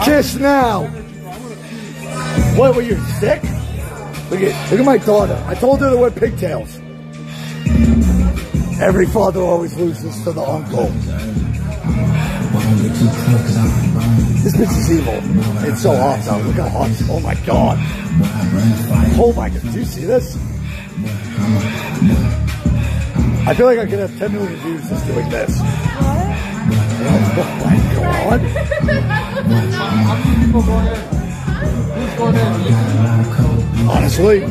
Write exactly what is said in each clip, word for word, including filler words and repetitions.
Kiss now. What, were you sick? Look at, look at my daughter. I told her to wear pigtails. Every father always loses to the uncle. This bitch is evil. It's so hot though. Look how hot. Oh my god. Oh my god. Do you see this? I feel like I could have ten million views just doing this. Oh my god. Honestly,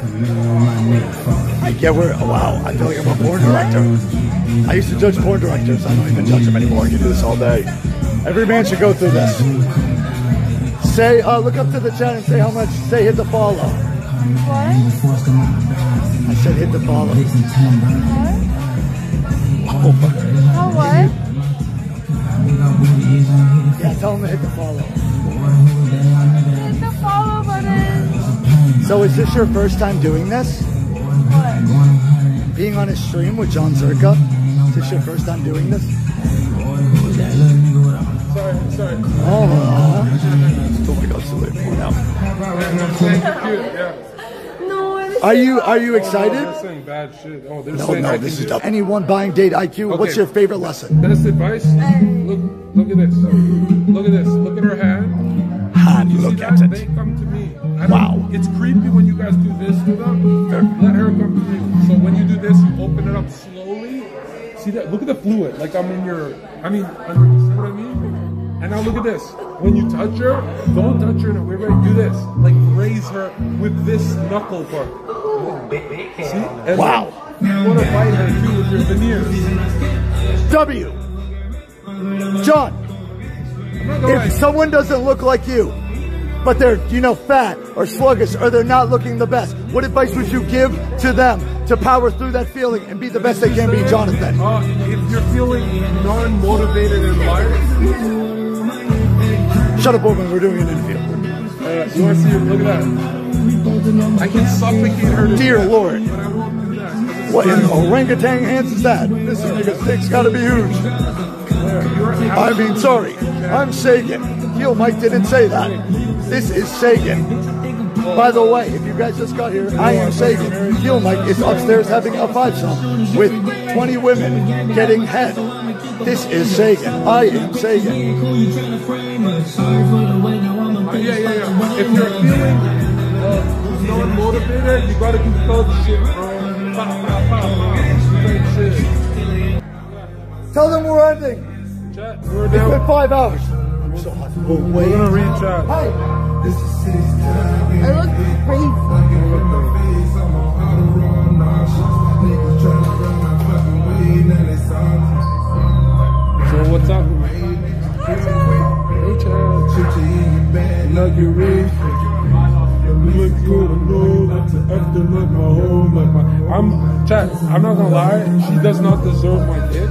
I get where, oh wow, I feel like I'm a porn director. I used to judge porn directors. I don't even judge them anymore. I can do this all day. Every man should go through this. Say, uh, look up to the chat and say how much, say hit the follow. What? I said hit the follow. What? Oh, How what? yeah, tell him to hit the follow. Hit the follow button. So is this your first time doing this? What? Being on a stream with John Zherka? Is this your first time doing this? Sorry, sorry. Oh, oh my god, so late for now. No, it is Are you are you excited? They're saying bad shit. Oh, they're No, saying no, I this can is do- dumb. Anyone buying date I Q, what's Okay. your favorite lesson? Best advice? Look, look at this. Look at this. Look at her hand. Han, You see look that? at They it. come to me. I Wow. don't- It's creepy when you guys do this to them. Let her come to me. So when you do this, you open it up slowly. See that? Look at the fluid. Like I'm in your. I mean, under, see what I mean? And now look at this. When you touch her, don't touch her in a weird way. Do this. Like raise her with this knuckle part. See? And Wow. You want to bite her too with your veneers. W. John, I'm not gonna lie. if someone doesn't look like you, but they're, you know, fat or sluggish or they're not looking the best, what advice would you give to them to power through that feeling and be the best they can be, Jonathan? Uh, if you're feeling non-motivated in life, Shut up, woman, we're doing an interview. uh, you want to see her? Look at that. I can suffocate her. To Dear death, Lord. but I won't do that. What in orangutan hands is that? This nigga's dick's gotta be huge. I mean, sorry, I'm Sagan. Heelmike didn't say that. This is Sagan. By the way, if you guys just got here, I am Sagan. Heelmike is upstairs having a five-some with twenty women getting head. This is Sagan. I am Sagan. Uh, yeah, yeah, yeah. If you're feeling uh, non-motivated, you gotta do thug shit, bro. Pa, pa, pa, pa. Thug shit. Tell them we're ending. Chat, we're It's been down. five hours. I'm so hot. Oh, We're wait. gonna read chat. Hi. I look crazy. So what's up? Hey, chat. Like you rich. Look good, I know that's after like my home, like my. I'm chat. I'm not gonna lie. She does not deserve my dick.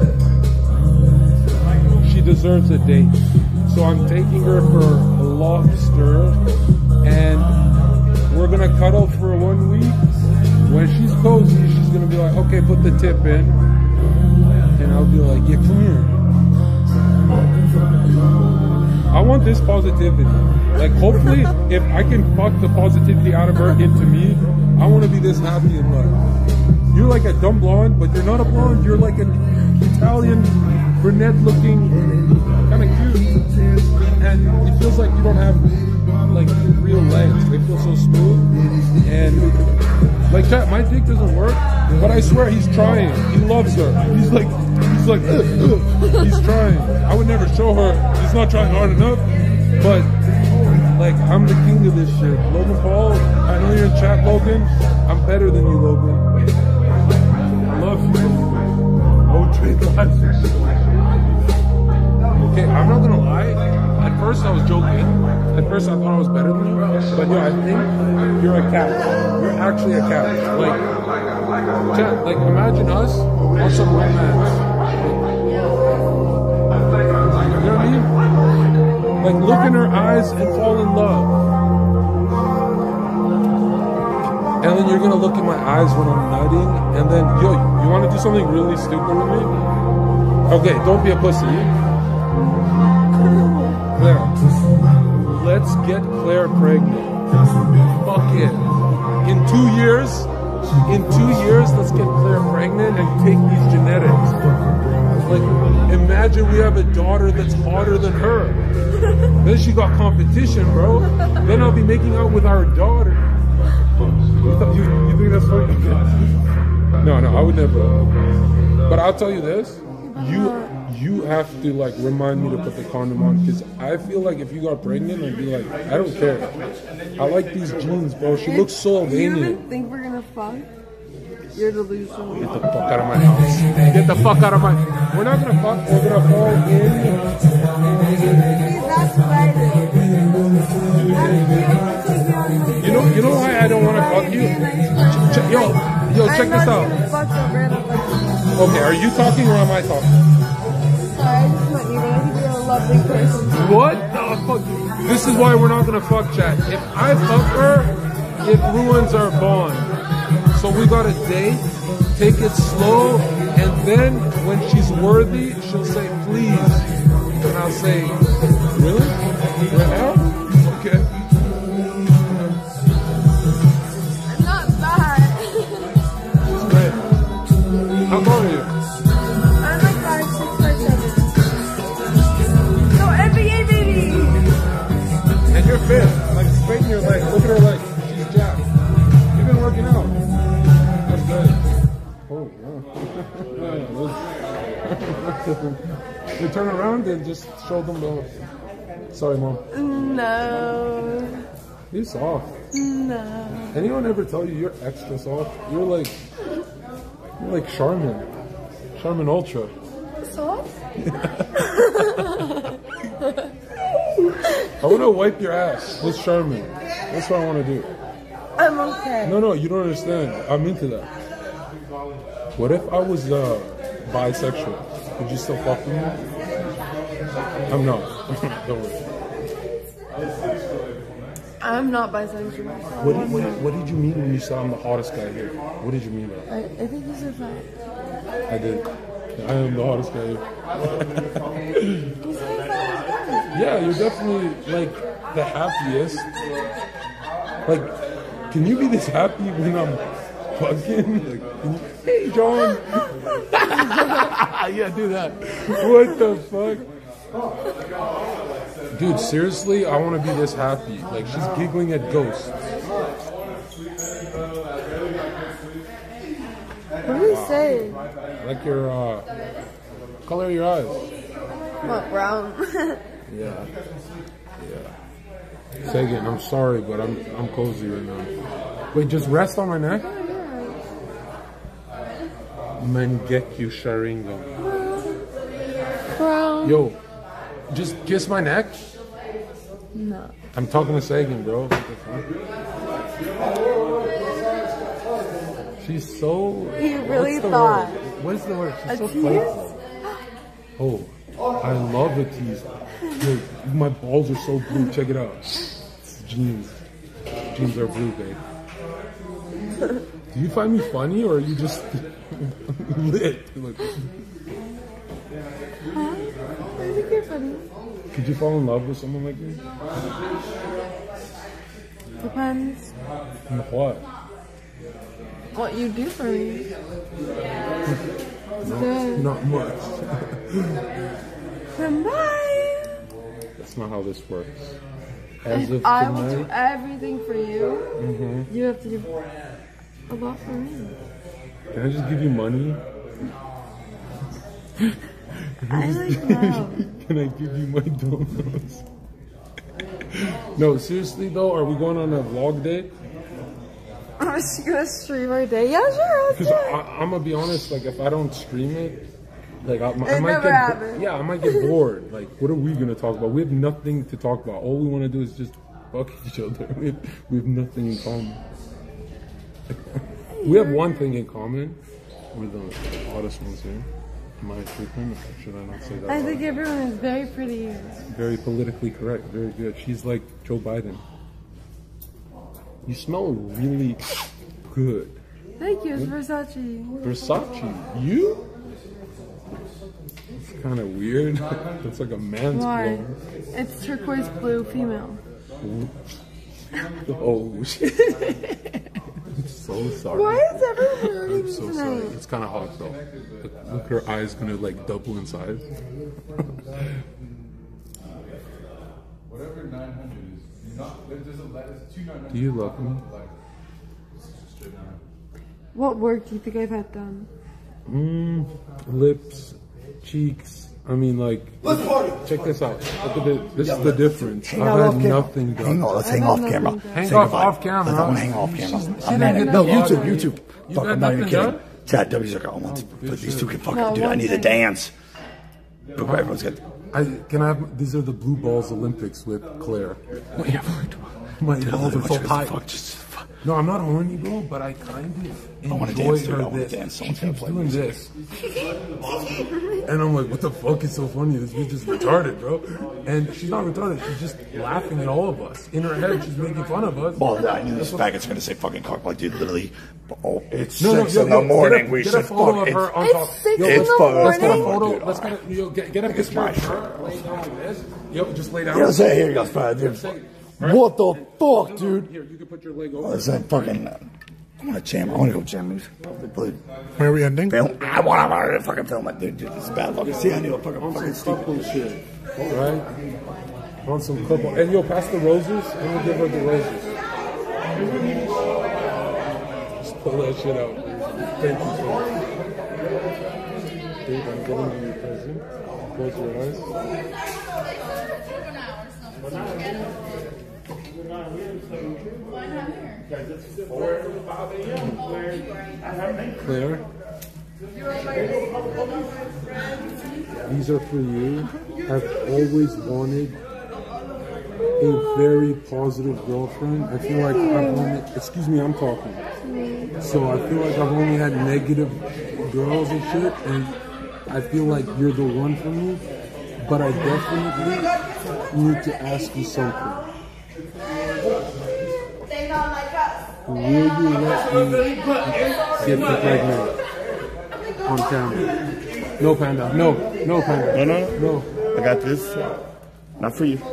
She deserves a date. So I'm taking her for a lobster, and we're gonna cuddle for one week. When she's cozy, she's gonna be like, okay, put the tip in, and I'll be like, yeah, come here. I want this positivity. Like, hopefully, if I can fuck the positivity out of her into me, I want to be this happy in life. You're like a dumb blonde, but you're not a blonde. You're like an Italian, brunette-looking, kind of cute. And it feels like you don't have, like, real legs. They feel so smooth. And, like, chat, my dick doesn't work, but I swear he's trying. He loves her. He's like, he's like, ugh, ugh. He's trying. I would never show her. He's not trying hard enough, but, like, I'm the king of this shit. Logan Paul, I know you're in chat, Logan. I'm better than you, Logan. I love you. Oh, drink glasses. Okay, I'm not gonna lie. At first I was joking. At first I thought I was better than you. But yeah, I think you're a cat. You're actually a cat. Like, chat, like imagine us or some romance. You know what I mean? Like look in her eyes and fall in love. And then you're gonna look in my eyes when I'm nutting, and then yo, you wanna do something really stupid with me? Okay, don't be a pussy. There. let's get Claire pregnant. Fuck it. In two years, in two years, let's get Claire pregnant and take these genetics. Like, imagine we have a daughter that's hotter than her. Then she got competition, bro. Then I'll be making out with our daughter. You, th- you, you think that's funny? No, no, I would never. But I'll tell you this. You you have to like remind me to put the condom on, because I feel like if you got pregnant, I'd be like, I don't care. I like these jeans, bro. She looks so You Albanian. even think we're gonna fuck? You're delusional. Get the fuck out of my house. Get the fuck out of my... We're not gonna fuck. We're gonna fall in. See, that's what I do. You know, you know why I don't want to fuck you? Ch- yo, yo, check this out. Okay, are you talking or am I talking? Sorry, I just met you, but I think you're a lovely person. What the fuck? This is why we're not gonna fuck, chat. If I fuck her, it ruins our bond. So we gotta date, take it slow, and then when she's worthy, she'll say please, and I'll say, really? Right now? Okay. Not bad. It's great. How tall are you? I'm like five, six, five, seven. No, N B A baby! And you're fit. Like, straighten your leg. Look at her leg. She's jacked. You've been working out. That's good. Oh, wow. You turn around and just show them the... Sorry, Mom. No. You're soft. No. Anyone ever tell you you're extra soft? You're like... You're like Charmin. Charmin Ultra. Soft? I want to wipe your ass with Charmin. That's what I want to do. I'm okay. No, no, you don't understand. I'm into that. What if I was uh, bisexual? Would you still fuck with me? I'm not. Don't worry. I'm not bisexual. What did, what, what did you mean when you said I'm the hottest guy here? What did you mean by that? I, I think you said that. I did. I am the hottest guy here. You said that. Yeah, you're definitely like the happiest. Like, can you be this happy when I'm fucking? Like, can you, hey, John. Yeah, do that. What the fuck? Dude, seriously, I want to be this happy. Like, she's giggling at ghosts. What do you say? Like your, uh, color of your eyes. What, brown? Yeah. Yeah. Say again, I'm sorry, but I'm I'm cozy right now. Wait, just rest on my neck? Mangekyu Sharingan. Brown. Yo, just kiss my neck? No. I'm talking to Sagan, bro. She's so... He really what's the thought. word? What's the word? She's A so tease? playful. Oh, I love a tease. Dude, my balls are so blue. Check it out. It's jeans. Jeans are blue, babe. Do you find me funny or are you just lit? Like, Huh? I think you're funny. could you fall in love with someone like me? Depends And what? what you do for me. No, Good. not much. Then bye. That's not how this works. As of I will do tonight, everything for you. mm-hmm. You have to give a lot for me. Can I just give you money? I like love. Can I give you my donuts? No, seriously though, are we going on a vlog date? I'm just gonna stream our day. Yeah, sure. Because I'm gonna be honest, like if I don't stream it, like I, I It might never get, happens. yeah, I might get bored. Like, what are we gonna talk about? We have nothing to talk about. All we want to do is just fuck each other. We have, we have nothing in common. We have one thing in common. We're the hottest ones here. Am I tripping? Or should I not say that? I think everyone is very pretty here. Very politically correct. Very good. She's like Joe Biden. You smell really good. Thank you, it's Versace. Versace. You? It's kind of weird. It's like a man's Why? blower. It's turquoise blue female. Oh shit! I'm so sorry. Why is everyone hurting I'm so tonight? sorry. It's kind of hot though. Look, look, her eyes gonna like double in size. Whatever nine hundred is, you're not, there's a letter, two nine hundred. Do you love me? What work do you think I've had done? Mmm, lips, cheeks. I mean, like, check this out. Look at this. This is the difference. Hang I've out had off camera. nothing done. Hang on, let's hang off camera. Hang Say off goodbye. off camera. I don't hang off camera. She's- I'm she not- didn't no, get YouTube, bothered. YouTube. You Fuck, got I'm not even nothing kidding. done? Chat, W Zherka, I want to put these two can fucking, No, dude, I one need to thing. dance. But everyone's got. I, can I have, these are the Blue Balls Olympics with Claire. My balls are so tight. Fuck, just fuck. No, I'm not horny, bro, but I kind of I wanna enjoy dance, dude. I her wanna this. dance. She Someone's gotta keeps play doing music. this. And I'm like, what the fuck is so funny? This bitch is retarded, bro. And she's not retarded. She's just laughing at all of us. In her head, she's making fun of us. Well, I knew this faggot's gonna say fucking cock, like, dude, literally. Oh, it's No, no, six yo, in the yo, morning. Get a, we get should a photo fuck. of her It's, on It's top. six Yo, in it's the fucking- let's get a morning. photo. Dude, Let's get a, yo, get, get a picture my of her laying down like this. Yo, just lay down. yeah, say, here you go, Spider, dude. What the fuck, dude? Here, you can put your leg Oh, over. it's like fucking. uh, I want to jam. I want to go jam these. Where are we ending? Film. I want to fucking film it, dude. Dude, this is bad luck. See, I knew a fucking fucking stupid. Couple shit. Alright? On some couple. And yo, pass the roses. I'm gonna give her the roses. Just pull that shit out. Thank you so much. Dude, I'm getting you a present. Close your eyes. Claire, these are for you. I've always wanted a very positive girlfriend. I feel like I've only, excuse me, I'm talking. So I feel like I've only had negative girls and shit, and I feel like you're the one for me. But I definitely need to ask you something. They not like us. Will you let me get you pregnant on camera? No, Panda. No, no, Panda. No, no, No. I got this. Not for you.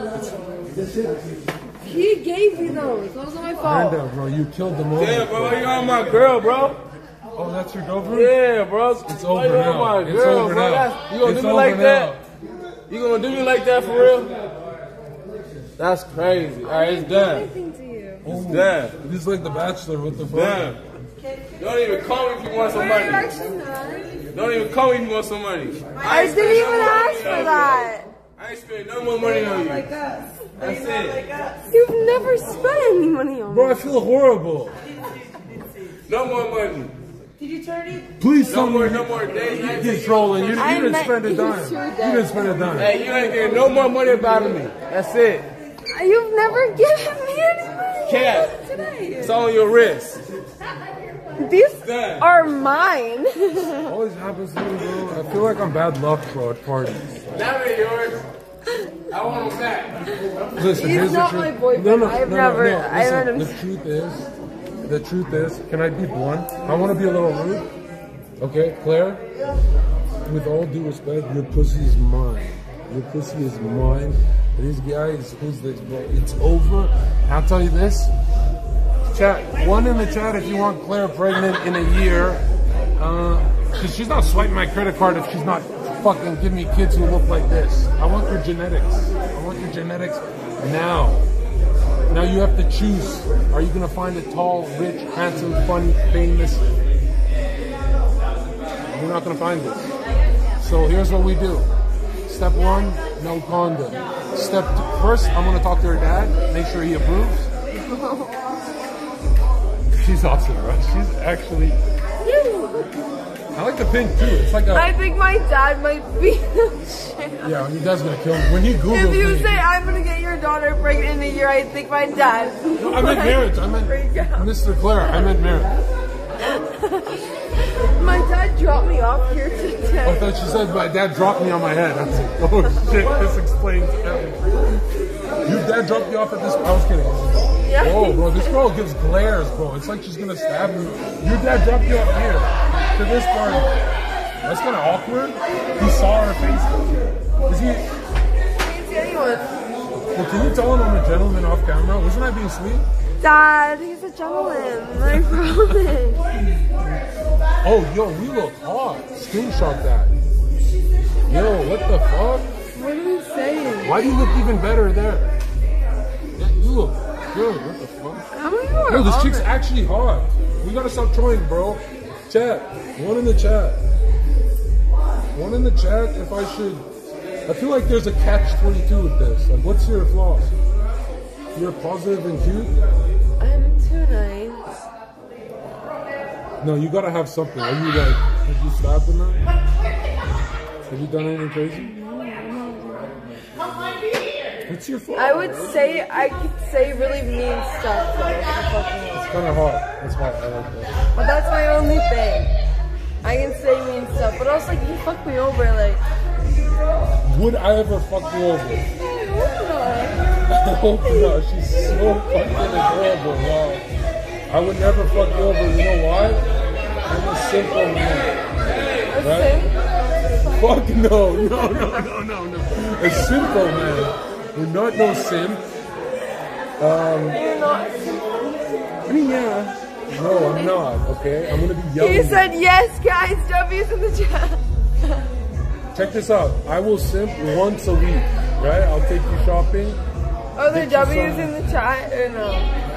He gave you those. Those are my fault. Panda, bro, you killed them all. Yeah, bro, you on my girl, bro. Oh, that's your girlfriend? Yeah, bro. It's Why over you on now. my It's girl, over bro? now. That's- You gonna It's do me over like now. that? You gonna do me like that for real? That's crazy. All right, it's done. Anything to you. It's done. This is like The Bachelor. What the fuck? Done. Don't even call me if you want some money. Actually not. Don't even call me if you want some money. I ain't didn't spending even no more ask money for on you. that. I ain't spending no more money on you. us. That's it. You've never spent any money on me. Bro, I feel horrible. No more money. Did you turn it? Please No tell more, me no more days. You ain't you're taking- trolling. You, you I didn't met spend a you dime. sure You did. didn't spend a dime. Hey, you ain't getting no more money out of me. That's it. You've never given me any money. Cat. Today. It's on your wrist. These Done. are mine. Always happens to me, bro. I feel like I'm bad luck, bro, at parties. That ain't yours. I want them back. Listen, He's here's not the my truth. boyfriend. No, no, I've no, never- No, no. I Listen, met him- the truth is, the truth is, can I be blunt? I want to be a little rude. Okay, Claire? With all due respect, your pussy is mine. Your pussy is mine. These guys, who's this, bro? It's over. I'll tell you this. Chat, one in the chat if you want Claire pregnant in a year. Uh, cause she's not swiping my credit card if she's not fucking giving me kids who look like this. I want your genetics. I want your genetics now. Now you have to choose. Are you gonna find a tall, rich, handsome, funny, famous? You're not gonna find this. So here's what we do. Step one, no condom. Step two, first, I'm gonna talk to her dad, make sure he approves. She's awesome, right? She's actually. I like the pink too. It's like a. I think my dad might be the shit. Yeah, your dad's gonna kill me when he googles If you me. say I'm gonna get your daughter pregnant in a year, I think my dad. No, I meant marriage. I meant Freak out. Mister Claire. I meant marriage. My dad dropped me off here I today. thought she said my dad dropped me on my head. I was like, oh shit, this explains everything. Your dad dropped you off at this. I was kidding. Yeah. Oh, bro, this girl gives glares, bro. It's like she's gonna stab you. Your dad dropped you up here to this party. That's kind of awkward. He saw her face. Is he? I didn't see anyone. Well, can you tell him I'm a gentleman off camera? Wasn't I being sweet? Dad, he's a gentleman. I promise. Oh, yo, we look hot. Screenshot that. Yo, what the fuck? What are you saying? Why do you look even better there? Yeah, you look good. What the fuck? How many more? Yo, this chick's actually hot. We gotta stop trolling, bro. Chat. One in the chat. One in the chat if I should. I feel like there's a catch twenty-two with this. Like, what's your flaws? You're positive and cute? I'm too nice. No, you gotta have something. Are you like, have you stabbed him now? Have you done anything crazy? What's your flaw? I would say, I could say really mean stuff. Though, It's kind of hot. That's hot. I like that. but that's my only thing. I can say mean stuff, but also like you fuck me over, like. Would I ever fuck you over? I hope not. I hope not. She's so fucking adorable. Wow. I would never fuck you over. You know why? I'm a simple man. Right? Fuck no. No, no, no, no, no. A simple man. You're not no simp. Um, You're not. I mean, yeah. No, I'm not, okay? I'm gonna be yelling. He said yes, guys. W's in the chat. Check this out. I will simp once a week, right? I'll take you shopping. Are there Take you W's some- in the chat or no?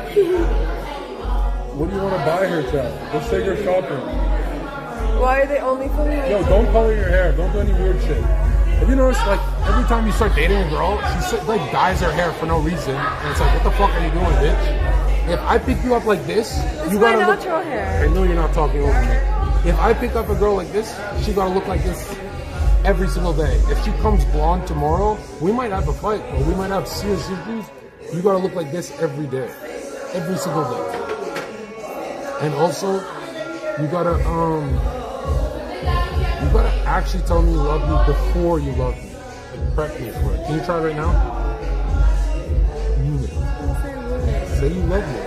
What do you want to buy her, chat? Let's take her shopping. Why are they only filming my Yo, don't color your hair. Don't do any weird shit. Have you noticed, like, every time you start dating a girl, she so- like dyes her hair for no reason, and it's like, what the fuck are you doing, bitch? If I pick you up like this, It's you my gotta look. natural hair. I know you're not talking over me. If I pick up a girl like this, she gotta look like this every single day. If she comes blonde tomorrow, we might have a fight, or we might have serious issues. You gotta look like this every day, every single day. And also, you gotta um, you gotta actually tell me you love me before you love me. Like, prep me for it. Can you try right now? Mm. Say you love me.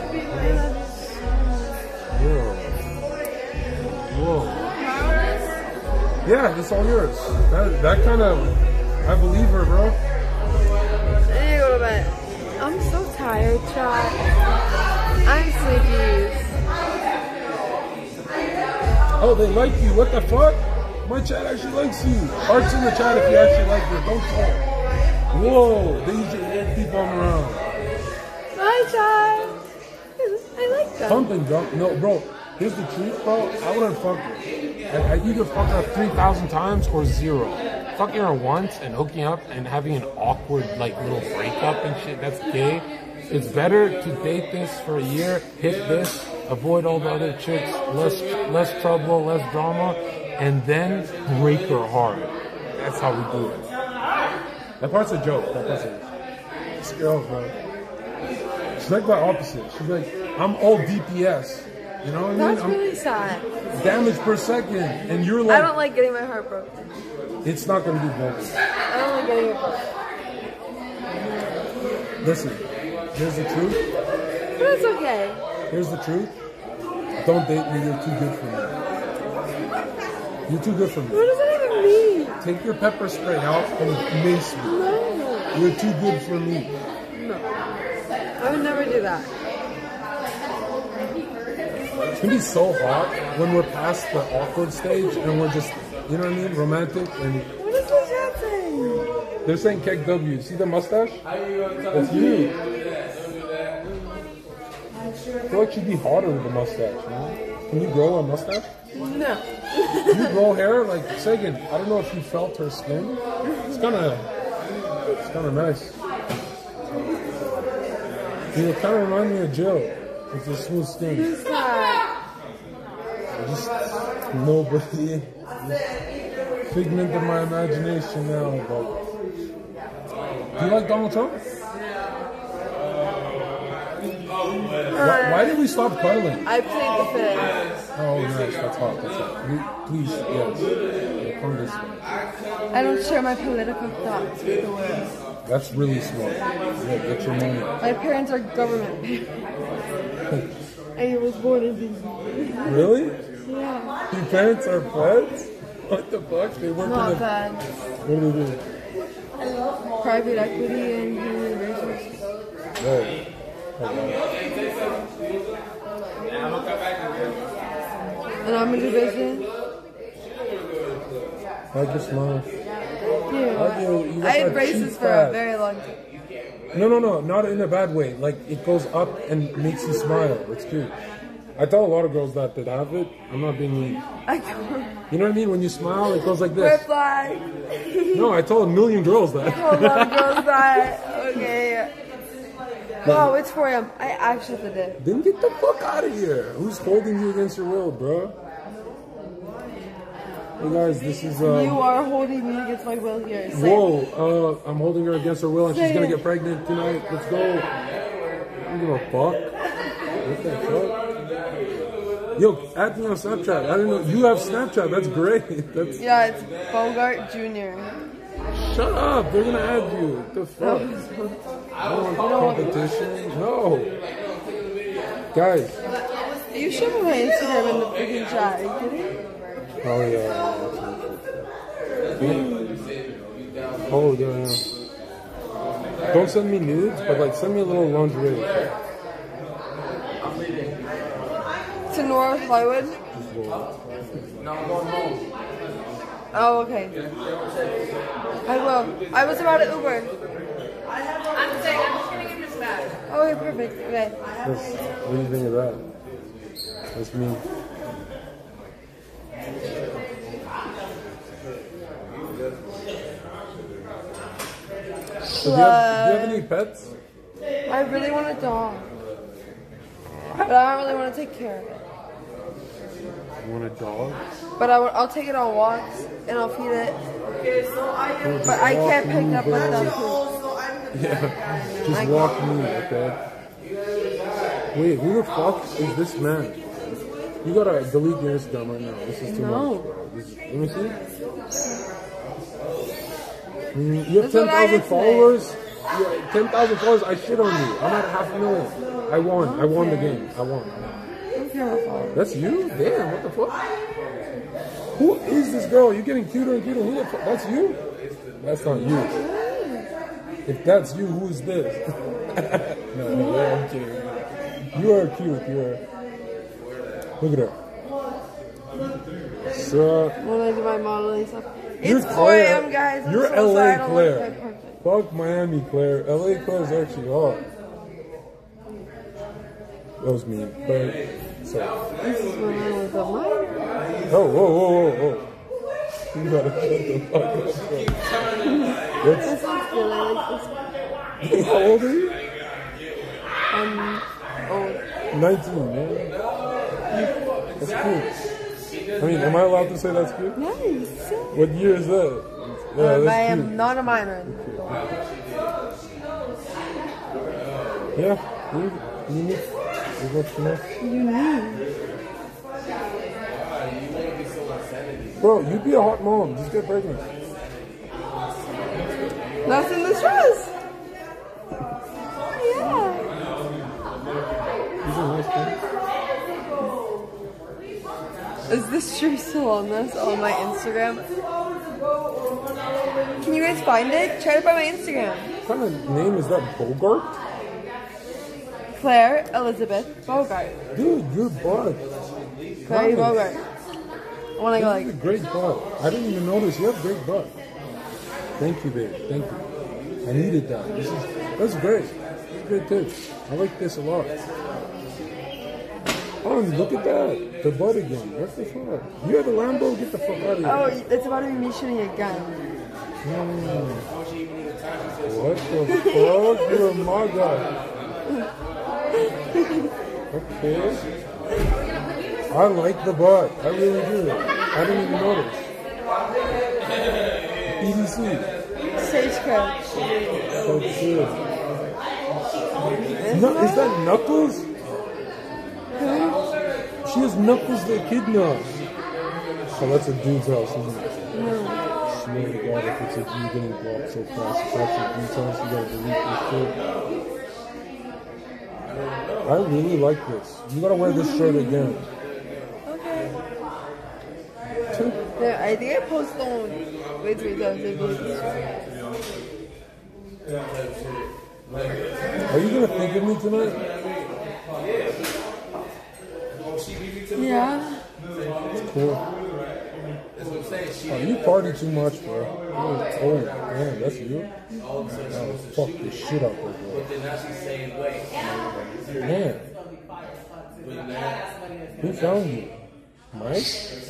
Whoa. Whoa. Yeah, it's all yours. That that kind of, I believe her, bro. I need to go to bed. I'm so tired, chat. I'm sleepy. Oh, they like you. What the fuck? My chat actually likes you. Hearts in the chat if you actually like her. Don't talk. Whoa, they usually let people on around. Bye, chat. I like that. Pumping, bro. No, bro. Here's the truth, bro. I wouldn't fuck her. I, I either fuck her three thousand times or zero. Fucking her once and hooking up and having an awkward, like, little breakup and shit, that's gay. It's better to date this for a year, hit this, avoid all the other chicks, less less trouble, less drama, and then break her heart. That's how we do it. That part's a joke. That part's a This girl, bro. She's like my opposite. She's like, I'm all D P S. You know what I mean? That's I'm really sad. damage per second, and you're I like, don't like getting my heart broken. it's not gonna be broken. I don't like getting it broken. Listen, here's the truth. But it's okay. Here's the truth. Don't date me. You're too good for me. You're too good for me. What does that even mean? Take your pepper spray out and mace me. No. You're too good for me. No. I would never do that. It's gonna be so hot when we're past the awkward stage and we're just, you know what I mean, romantic. And What is the chat saying? they're saying Kek W. See the mustache? That's you. I feel like she'd be hotter with a mustache, man. Can you grow a mustache? No. You grow hair like Sagan. I don't know if you felt her skin. It's kind of, it's kind of nice. You kind of remind me of Jill with the smooth skin. Who's that? Just nobody. Figment of my imagination now. But do you like Donald Trump? Why, why did we stop cuddling? I plead the fifth. Oh, nice. That's hot. That's hot. We, please, yes. Yeah, come this way. I don't share my political thoughts with the world. That's really smart. Yeah, get your money. My parents are government parents. And he was born in D C. Really? Yeah. Your parents are feds? What the fuck? They work Not in the... bad. What do they do? Private equity and human resources. Right. And I'm gonna do business. I like your smile. Thank you. I, you, you I got had that braces cheek for fat. a very long time. No, no, no, not in a bad way. Like, it goes up and makes you smile. It's cute. I tell a lot of girls that that have it. I'm not being mean. I can't. You know what I mean? When you smile, it goes like this. Reply. No, I told a million girls that. Hold on, girls, that. Okay. Wow, it's four a m I actually have to dip. Then get the fuck out of here. Who's holding you against your will, bro? Hey guys, this is uh. You are holding me against my will here. Say Whoa, uh, I'm holding her against her will, and Say she's gonna it. get pregnant tonight. Let's go. I don't give a fuck. What the fuck? Yo, add me on Snapchat. I didn't know you have Snapchat. That's great. That's. Yeah, it's Bogart Junior Shut up. They're gonna add you. What the fuck? I don't want competition. No. Guys. You should have my Instagram in the freaking chat. Are you kidding? Oh yeah. yeah. Oh yeah. yeah. Don't send me nudes, but like send me a little lingerie. To North Hollywood? Oh, okay. I will. I was about to Uber. I'm saying I'm just gonna give this back. Okay, perfect. Okay. That's, what do you think of that? That's me. So do, you have, do you have any pets? I really want a dog. But I don't really want to take care of it. You want a dog? But I will, I'll take it on walks and I'll feed it. But I can't pick up my stuff too. Yeah, just walk me, okay? Wait, who the fuck is this man? You gotta delete your Instagram right now. This is too No. much. Bro. This is, let me see. Mm, you have That's what ten I thousand did today. followers? Yeah, ten thousand followers, I shit on you. I'm at half a million. I won. I won the game. I won. I don't care about followers. That's you? Damn, what the fuck? Who is this girl? You're getting cuter and cuter. Who the fuck? That's you? That's not you. If that's you, who is this? no, no, yeah, I'm kidding. You are cute. You are. Look at her. So, When I do my modeling stuff. you're It's four a m Claire. guys. I'm You're so L sorry, I A don't Claire. look quite perfect. Fuck Miami Claire. L A Claire is actually hot. That was mean. But, so. This is when I was a minor. Oh, whoa, whoa, whoa, whoa. You gotta shut the fuck up, bro. That's, This one's good. I like this one. how old are you? Um, oh. nineteen, man. That's cute. I mean, am I allowed to say that's cute? Nice. What year is that? Yeah, Um, I that's am cute. not a minor. Yeah, you, you need. You got to know. You need. Bro, you'd be a hot mom. Just get pregnant. That's in the stress. Yeah. These are nice things. Is this true still on this on my Instagram? Can you guys find it? Try to find my Instagram. What kind of name is that? Bogart? Claire Elizabeth Bogart. Dude, your butt. Claire Nice. Bogart. When I go You have a like, great butt. I didn't even notice. You have great butt. Thank you, babe. Thank you. I needed that. This is that's great. That's great tips. I like this a lot. Oh, look at that. The butt again. What the fuck? You have a Lambo? Get the fuck out of here. oh, it's about to be me shooting a gun. Mm. What the fuck? You're a MAGA. Okay. I like the butt. I really do. I didn't even notice. E D C. Stagecoach. That's good. No, is that Knuckles? She has Knuckles the Echidna. Oh, that's a dude's house, isn't it? No. Swear to God, if it's a you getting blocked so fast, if that's a dude's house, you gotta delete this shit. I really like this. You gotta wear this shirt again. Okay. Yeah, I think I posted on. Wait, wait, wait, wait, wait. Are you gonna think of me tonight? Yeah. It's cool. Oh, you party too much, bro. Oh, man, that's you? Oh, fuck this shit up, bro. Man. Who found you? Mike?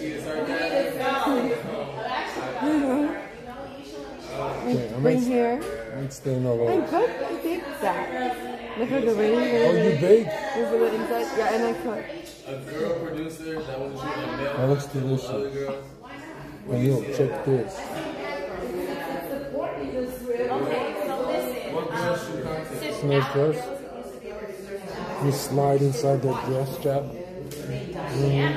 Okay, I'm Bring here. I'm staying over. I cook. I baked that. Look at the ring. Oh, you baked? Over the inside. Yeah, and I cook. A girl producer that was shooting a male. That looks delicious. And yo, check this. It's a nice dress. You slide inside that dress strap. Mm.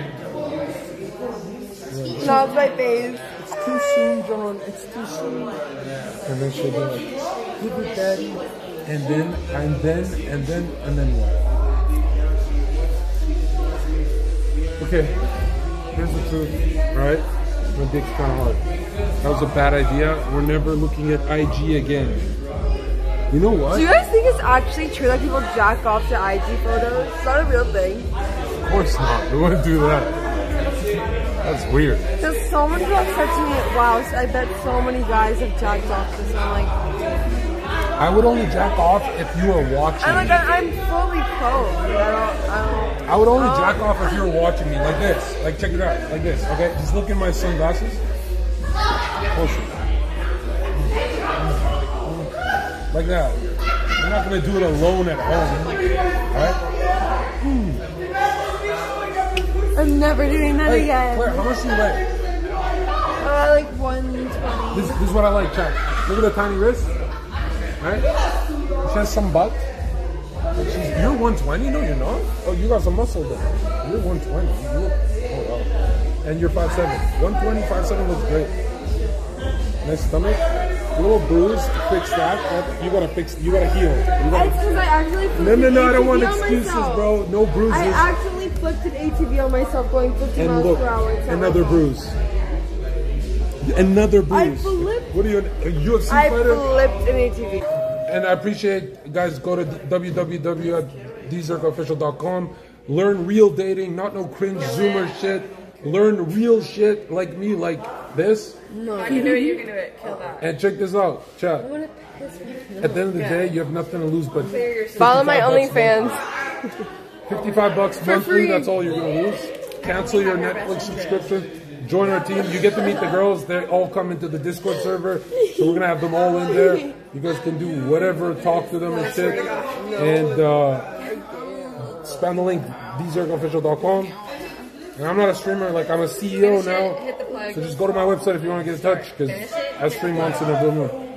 Not my face. It's too soon, John. It's too soon. And then she'll be like, give it, Daddy. And then, and then, and then, and then what? Okay, here's the truth, right? My dick's kind of hard. That was a bad idea. We're never looking at I G again. You know what? Do you guys think it's actually true that people jack off to I G photos? It's not a real thing. Of course not. We wouldn't do that. That's weird. Because so many people have said to me, wow, I bet so many guys have jacked off this. And I'm like, I would only jack off if you were watching. I'm like, I'm fully clothed. Like, I don't, I don't. I would only I jack off if you were watching me, like this. Like, check it out, like this. Okay, just look in my sunglasses. Closer. Like that. I'm not gonna do it alone at home. Alright? I'm never doing that Hey, again. Claire, how much do you weigh? Uh, like one twenty. This, this is what I like, chat. Look at the tiny wrist. Right? She has some butt. Like she's, you're one twenty? No, you're not. Oh, you got some muscle there. You're one twenty. You look, oh, wow. And you're five seven. one twenty, five seven looks great. Nice stomach. A little bruise to fix that. that. You gotta fix, you gotta heal. You gotta, It's because I actually flipped no, no, no, an I don't want A T V on excuses, myself. bro. No bruises. I actually flipped an A T V on myself going fifty And miles look, per hour. It's not another my fault. bruise. Another bruise. I flipped. What are you, a U F C I fighter? flipped an A T V. And I appreciate, guys, go to w w w dot d zherka official dot com. Learn real dating, not no cringe Zoomer shit. Learn real shit like me, like this. No. I can do it, you can do it. Kill that. And check this out, chat. I want to piss me off. At the end of the day, you have nothing to lose but Follow my fifty-five bucks OnlyFans. fifty-five bucks For monthly, free. that's all you're going to lose. Cancel your Netflix subscription. Join our team. You get to meet the girls. They all come into the Discord server. So we're going to have them all in there. You guys can do whatever, talk to them and shit. And uh, spam the link, d zherka official dot com. And I'm not a streamer, like I'm a C E O now. Hit the plug. So just go to my website if you want to get in touch, because I stream once in a blue moon.